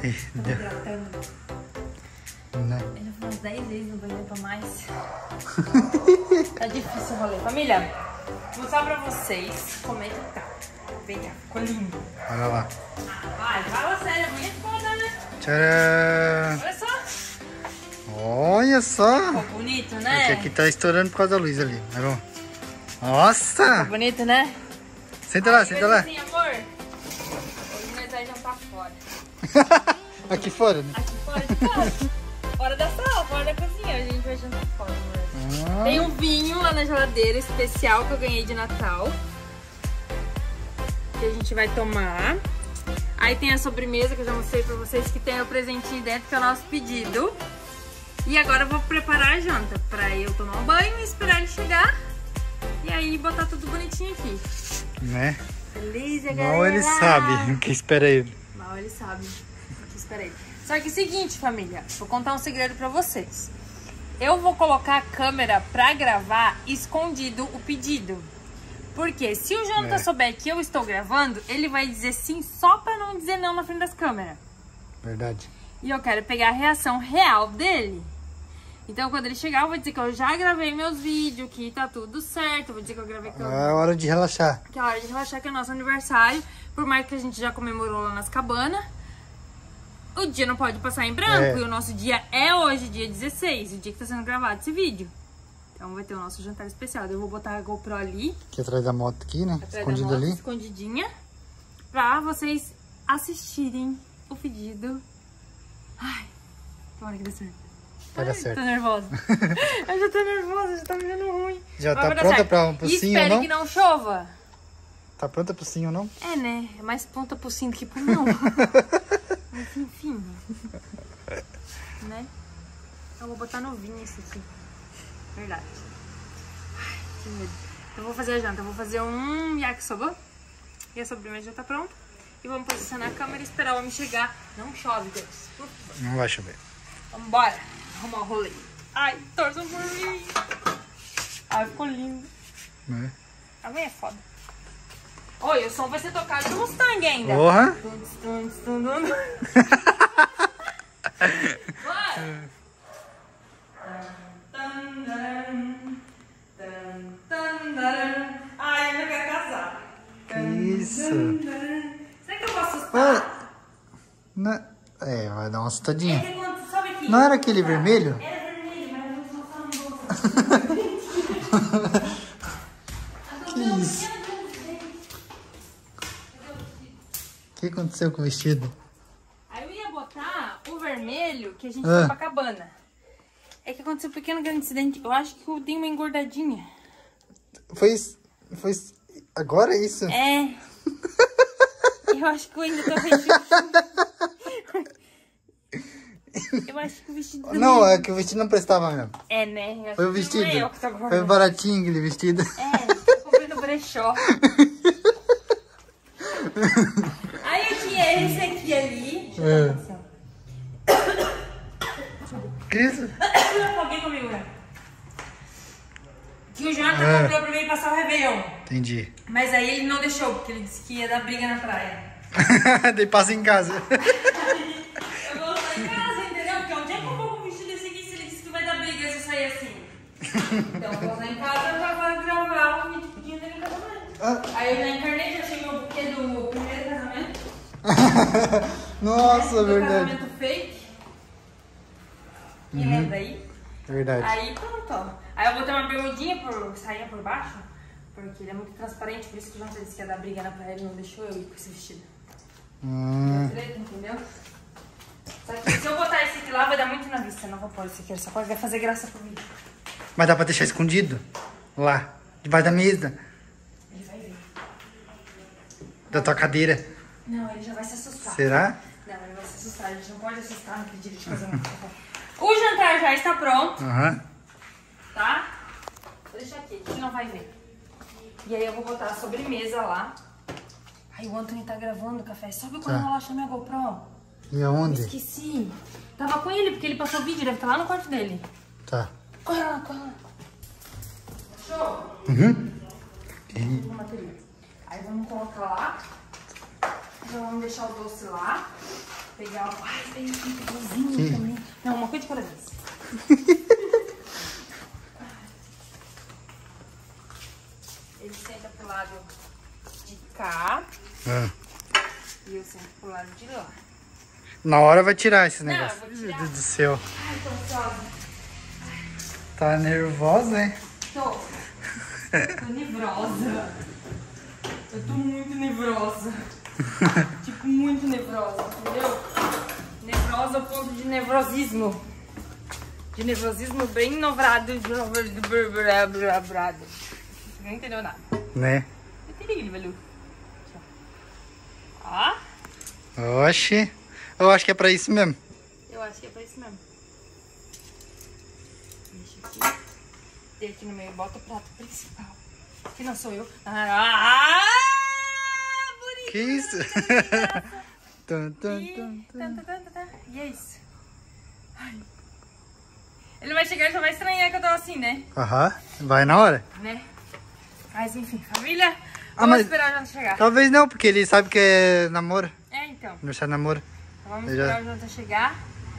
Tô hidratando. Né? Ele foi umas 10 vezes no banheiro pra mais. Tá difícil o rolê. Família, vou mostrar pra vocês como é que tá. Vem cá, ficou lindo. Olha lá. Vai, fala sério, é muito foda, né? Tcharam! Olha só. Olha só! Ficou bonito, né? Esse aqui tá estourando por causa da luz ali. Tá bom? Nossa! Ficou bonito, né? Senta lá, senta lá. Sim, amor. Hoje nós vai jantar fora. Aqui fora, né? Aqui fora de casa. Fora da sala, fora da cozinha. Hoje a gente vai jantar fora, amor. Ah, Tem um vinho lá na geladeira especial que eu ganhei de Natal. Que a gente vai tomar. Aí tem a sobremesa que eu já mostrei pra vocês, que tem o presentinho dentro, que é o nosso pedido. E agora eu vou preparar a janta pra eu tomar um banho e esperar ele chegar. E aí botar tudo bonitinho aqui. né? Delícia, galera. Mal ele sabe o que espera ele. Mal ele sabe o que espera ele. Só que é o seguinte, família, vou contar um segredo pra vocês. Eu vou colocar a câmera pra gravar escondido o pedido. Porque se o Jonathan souber que eu estou gravando, ele vai dizer sim só pra não dizer não na frente das câmeras. Verdade. E eu quero pegar a reação real dele. Então quando ele chegar eu vou dizer que eu já gravei meus vídeos, que tá tudo certo. Eu vou dizer que eu gravei que É hora de relaxar. que é a hora de relaxar, que é nosso aniversário. Por mais que a gente já comemorou lá nas cabanas, o dia não pode passar em branco. E o nosso dia é hoje, dia 16, o dia que tá sendo gravado esse vídeo. Então vai ter o nosso jantar especial. Eu vou botar a GoPro ali, Aqui atrás da moto aqui, né? atrás da Escondido moto, ali. escondidinha, pra vocês assistirem o pedido. Ai, tomara que dê certo. Vai dar Ai, certo. tô nervosa. Eu já tô nervosa, já tá me vendo ruim. Já Mas tá vai dar pronta certo. pro E sim ou espere não? que não chova. Tá pronta pro sim ou não? É, né? É mais ponta pro sim do que pro não. Mas enfim. Né? Eu vou botar novinho isso aqui. Verdade. Ai, que medo. Eu vou fazer a janta. Eu vou fazer um yakisoba. E a sobremesa já tá pronta. E vamos posicionar a câmera e esperar o homem chegar. Não chove, Deus. Por favor. Não vai chover. Vambora. Arrumar o rolê. Ai, torçam por mim. Ai, ficou lindo. Né? A minha é foda. Oi, o som vai ser tocado no Mustang ainda. Porra! Bora! Ai, eu não quero casar. Isso! Será que eu vou assustar? É, vai dar uma assustadinha. É que quando, sabe aqui? Não era aquele vermelho? Era vermelho, mas eu vou só no rosto. Que isso? O que aconteceu com o vestido? Aí eu ia botar o vermelho que a gente foi pra cabana. É que aconteceu um pequeno grande incidente. Eu acho que eu dei uma engordadinha. Foi agora isso? É. Eu acho que eu ainda tô resistindo. Eu acho que o vestido... Não, é que o vestido não prestava mesmo. É, né? Eu acho Foi o que vestido. não é eu que tô Foi gorda. baratinho aquele vestido. É, eu comprei no brechó. Aí aqui é esse aqui ali. Deixa eu ver assim, Que isso? ó. Alguém comigo, né? Que o Jonathan comprou pra mim passar o Réveillon. Entendi. Mas aí ele não deixou, porque ele disse que ia dar briga na praia. Daí passa em casa. Eu vou sair em casa, entendeu? Porque onde é que eu vou com o vestido desse aqui se ele disse que vai dar briga se eu sair assim? Então eu vou sair em casa e já vou gravar o vídeo pedindo dele em casamento. Aí eu já encarnei, já achei meu buquê do primeiro casamento. Nossa, do verdade. casamento fake. Me lembra aí? Verdade. Aí pronto, ó. Aí eu botei uma bermudinha por sainha por baixo, porque ele é muito transparente, por isso que o Jonathan disse que ia dar briga na praia, ele não deixou eu ir com esse vestido. Entendeu? Só que se eu botar esse aqui lá, vai dar muito na vista. Eu não vou pôr esse aqui, só pode vai fazer graça pro vídeo. Mas dá pra deixar escondido? Lá, debaixo da mesa, Ele vai ver. da tua cadeira. Não, ele já vai se assustar. Será? Não, ele vai se assustar. A gente não pode assustar no pedido de casamento. O jantar já está pronto, Aham. tá? Vou deixar aqui, que não vai ver. E aí eu vou botar a sobremesa lá. Ai, o Anthony tá gravando o café. Sabe quando eu relaxo minha GoPro? E aonde? Esqueci. Tava com ele, porque ele passou o vídeo, deve estar lá no quarto dele. Tá. Corre lá, corre lá. Show? Uma bateria. Aí vamos colocar lá. Já vamos deixar o doce lá. Pegar o... Ai, tem um pãozinho também. Não, uma coisa de cada vez. Ele senta pro lado de cá. E eu sento pro lado de lá. Na hora vai tirar esse Não, negócio. eu vou tirar. Meu Deus do céu. Ai, tô ansiosa. Tá nervosa, hein? Tô nevrosa. Eu tô muito nevrosa. Tipo, muito nevrosa, entendeu? Nevrosa ao ponto de nevrosismo. De nevrosismo bem novrado. Não entendeu nada. Né? Ó. Oxi. Eu acho que é pra isso mesmo. Eu acho que é pra isso mesmo. Deixa aqui. Deixa aqui no meio e bota o prato principal. Que não sou eu. Bonito. Que isso? E é isso. Ai. Ele vai chegar e já vai estranhar que eu tô assim, né? Aham. Vai na hora. Né? Mas enfim, família. Vamos mas esperar o Jonathan chegar. Talvez não, porque ele sabe que é namoro. É, então. Aniversário de namoro. Vamos esperar o Jonathan chegar.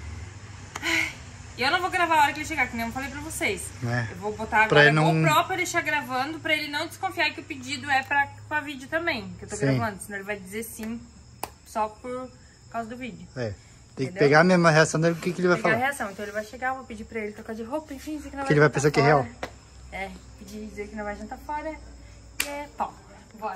E eu não vou gravar a hora que ele chegar, que nem eu falei pra vocês. É. Eu vou botar Pra agora ele não... GoPro pra deixar gravando, pra ele não desconfiar que o pedido é pra vídeo também. Que eu tô gravando, senão ele vai dizer sim só por causa do vídeo. É. Tem que pegar mesmo a reação dele, o que ele vai Pegar a falar. reação, então ele vai chegar, eu vou pedir pra ele trocar de roupa, enfim, dizer que não vai Que ele vai jantar pensar que é fora. real. É, pedir dizer que não vai jantar fora. E é pau. Bora.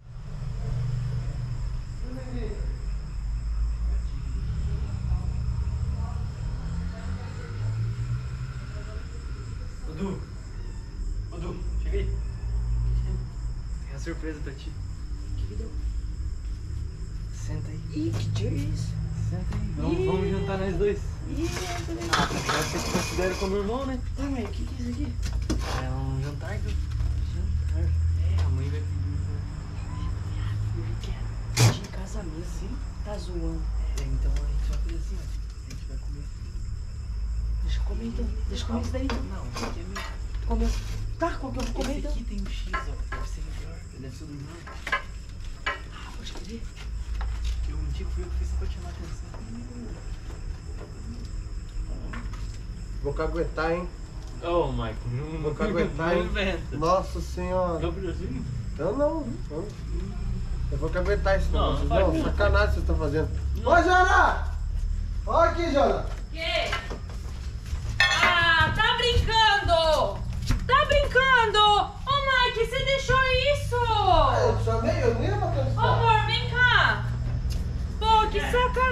Dudu, cheguei. Tem uma surpresa pra ti. Que que deu? Senta aí. Ih, que dia é isso? Senta aí. Vamos jantar nós dois. Ih, Ah, você te considera como irmão, né? tá, mas o que é isso aqui? É um jantar, viu? Jantar. É, a mãe vai pedir. De casamento, sim? Tá zoando. É, então a gente vai fazer assim, ó. A gente vai comer. Deixa eu comer então. Deixa eu comer isso daí então. Não, esse aqui é meu. Tu comeu? Tá, qual que eu vou comer Esse então? aqui tem um X, ó. Deve ser melhor. Deve ser do irmão. Ah, pode crer. Eu menti que fui eu que fiz só pra te chamar a atenção. Vou caguetar, hein? Ô, Mike, não Vou caguetar, não hein? inventa. Nossa senhora. Gabrielzinho? Eu não. Eu vou caguetar esse Não, negócio. não Não, vai. sacanagem vocês estão fazendo. Não. Ô, Jana! Olha aqui, Jana. Que? Ah, tá brincando! Tá brincando! Ô, Mike, você deixou isso? Eu chamei, eu nem ia bater nesse Ô, papo. amor, vem cá! Pô, que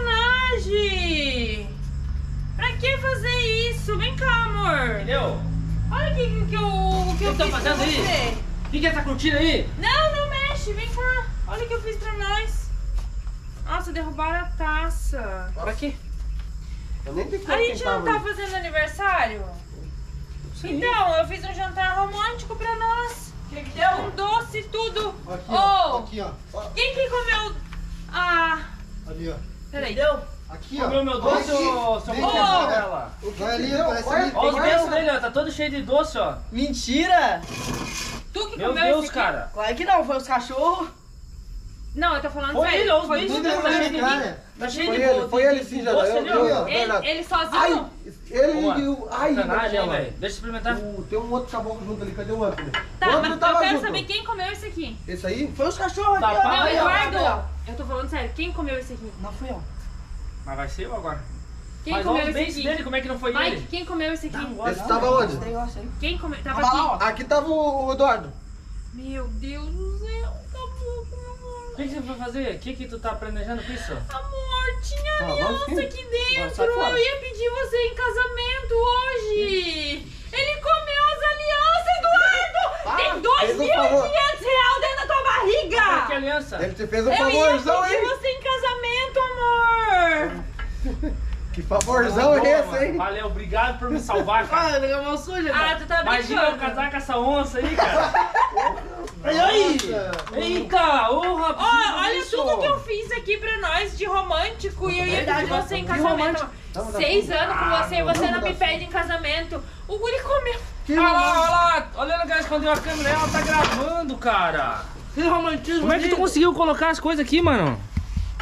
sacanagem! Pra que fazer isso? Vem cá, amor! Entendeu? Olha o que eu que fiz tá pra fazendo aí? você. O que é essa cortina aí? Não, não mexe, vem cá. Olha o que eu fiz pra nós. Nossa, derrubaram a taça. Pra quê? Eu nem tenho A quem gente não tava tá aí. fazendo aniversário? Sim. Então, eu fiz um jantar romântico pra nós. O que deu? Um doce e tudo. Aqui, Ô, ó. Aqui, ó. Ó, quem que comeu? Ah, ali, ó. peraí. Deu? Aqui, ó. Comeu meu doce, Aqui. seu Vem Ô! dela? Vai ali, parece ali. Olha os dedos dele, ó. Tá todo cheio de doce, ó. Mentira! Tu que Meu comeu Deus, esse aqui? cara. Claro que não, foi os cachorros. Não, eu tô falando Foi sério. ele, ó, os Foi bichos tudo dele, que tá comeu cheio de esse aqui? bicho. Tá cheio Foi de ele, doce. foi ele sim, Jana. Doce Eu ali, vi, ó. ó. Verdade. Ele sozinho? Ai, ele Boa. e o... Ai, Sacanagem, hein, Marcelo. velho. Deixa eu experimentar. Tem um outro caboclo junto ali. Cadê o outro? Tá, o mas outro eu tava quero junto. saber quem comeu esse aqui. Esse aí? Foi os cachorros Tá, aqui, ó. para Não, aí, Eduardo, ó. eu tô falando sério. Quem comeu esse aqui? Não fui eu. Mas vai ser eu agora. Quem Mas comeu olha os esse beijos aqui? dele, como é que não foi Mike, ele? quem comeu esse aqui? Esse tava onde? Esse negócio aí. Quem comeu? Tava Tava lá, aqui. ó. Aqui tava o Eduardo. Meu Deus do céu. Tá pouco, meu amor. O que você vai fazer? O que tu tá planejando com isso? Amor, tinha Ah, vamos aliança sim. aqui dentro. sai fora. Eu ia pedir você em casamento hoje. Ele comeu as alianças, Eduardo. Tem fez um favor. R$2.500 dentro da tua Que barriga. aliança? Ele te fez um Eu ia favorzão, pedir hein? você em casamento, amor. Que favorzão é Boa, esse, mano. hein? Valeu, obrigado por me salvar, cara. Ah, pegou mão suja, Ah, tu tá Imagina eu brincando. casar com essa onça aí, cara. E aí? Eita, ô rapaz. Ó, olha tudo que eu fiz aqui pra nós de romântico e eu ia pedir Verdade, você em de casamento. romântico. 6 anos com você e você não me pede em casamento. O guri comeu. Olha lá, olha lá que ela escondeu a câmera, ela tá gravando, cara. Que romantismo. Como é que tu conseguiu colocar as coisas aqui, mano?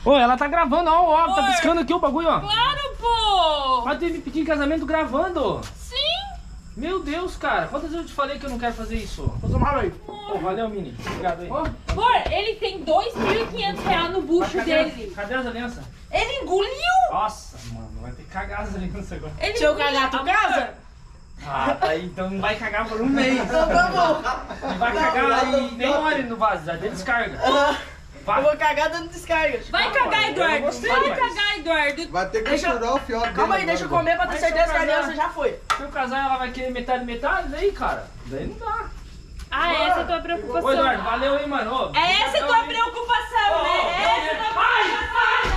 Ô, ela tá gravando, ó, tá piscando aqui o bagulho, ó. Claro, pô! Mas tu me pediu em casamento gravando. Sim! Meu Deus, cara. Quantas vezes eu te falei que eu não quero fazer isso? Vou tomar aí. Pô, valeu, Mini. Obrigado aí. Amor, ele tem R$2.500 no bucho dele. Cadê as alianças? Ele engoliu! Nossa, mano, vai ter que cagar as alianças agora. Ele Se eu engoliu. cagar, tu casa? Ah, tá aí, então não vai cagar por um mês. Então tá bom. Não vai cagar e nem olhe no vaso, já deu descarga. Eu vou cagar dando descarga. Vai cagar, Eduardo! gostei, Vai mas- cagar, Eduardo! Vai ter que Deixa- furar o fiote dele. Calma aí, deixa eu agora. comer pra ter Mas certeza se que eu a casar- aliança já foi. Se eu casar, ela vai querer metade, daí, cara. Daí não dá. Ah, essa é a tua Ô, preocupação. Eduardo, valeu, hein, mano. Ô, É essa a tua obrigadão, hein. preocupação, né? Ô, Essa é a tua preocupação.